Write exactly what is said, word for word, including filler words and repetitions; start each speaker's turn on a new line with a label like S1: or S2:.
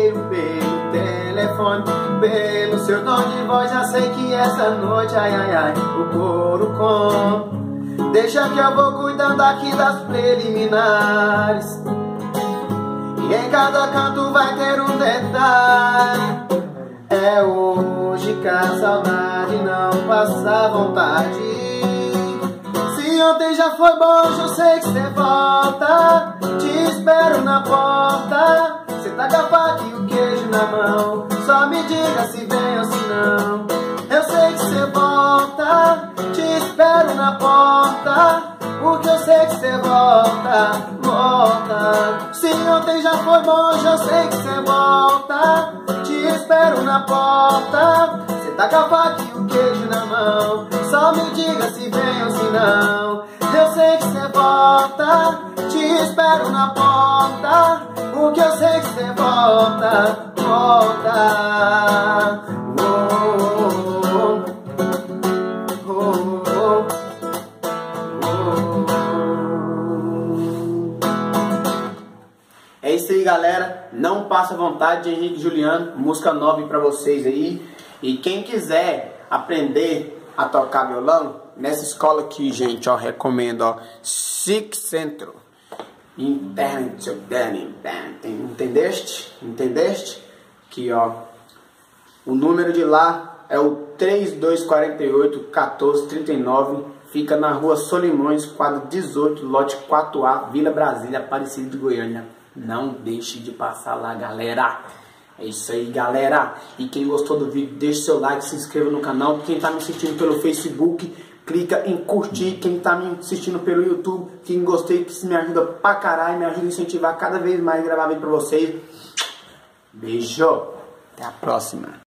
S1: veio pelo telefone, pelo seu tom de voz já sei que essa noite, ai, ai, ai, o couro come. Deixa que eu vou cuidando aqui das preliminares, e em cada canto vai ter um detalhe. É hoje que a saudade não passa vontade. Se ontem já foi bom, hoje eu sei que cê volta. Te espero na porta, cê tá com a faca e o queijo na mão. Só me diga se vem ou se não. Eu sei que cê volta, te espero na porta, porque eu sei que cê volta, volta. Se ontem já foi bom, hoje eu sei que cê volta. Te espero na porta, cê tá com a faca e o queijo na mão. Só me diga se vem ou se não. Eu sei que cê volta, te espero na porta, porque eu sei que cê volta, volta. É isso aí, galera. Não passa vontade de Henrique e Juliano, música nova pra vocês aí. E quem quiser aprender a tocar violão, nessa escola aqui, gente, ó, recomendo, ó, Six Centro. Internet, entendeste? Entendeste? Aqui, ó, o número de lá é o três dois quatro oito, um quatro três nove. Fica na rua Solimões, quadro dezoito, lote quatro A, Vila Brasília, Aparecida de Goiânia. Não deixe de passar lá, galera. É isso aí, galera. E quem gostou do vídeo, deixe seu like, se inscreva no canal. Quem tá me assistindo pelo Facebook, clica em curtir. Quem tá me assistindo pelo YouTube, quem gostei, que isso me ajuda pra caralho, me ajuda a incentivar cada vez mais a gravar vídeo pra vocês. Beijo. Até a próxima.